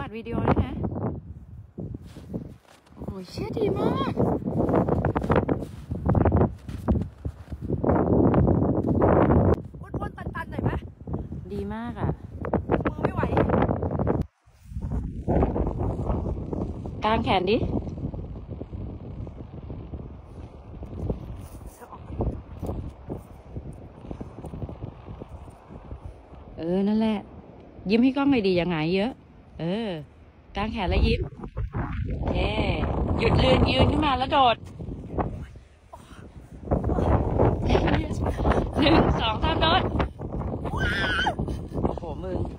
ดวิดีโอได้ไหมโอ้ยเชี่ยดีมากอ้วนๆตันๆหน่อยไหมดีมากอ่ะมือไม่ไหวกางแขนดินั่นแหละยิ้มให้กล้องเลยดียังไงเยอะกางแขนแล้วยิ้มหยุดยืนขึ้นมาแล้วโดด1 2 3โดดโอ้โหมึง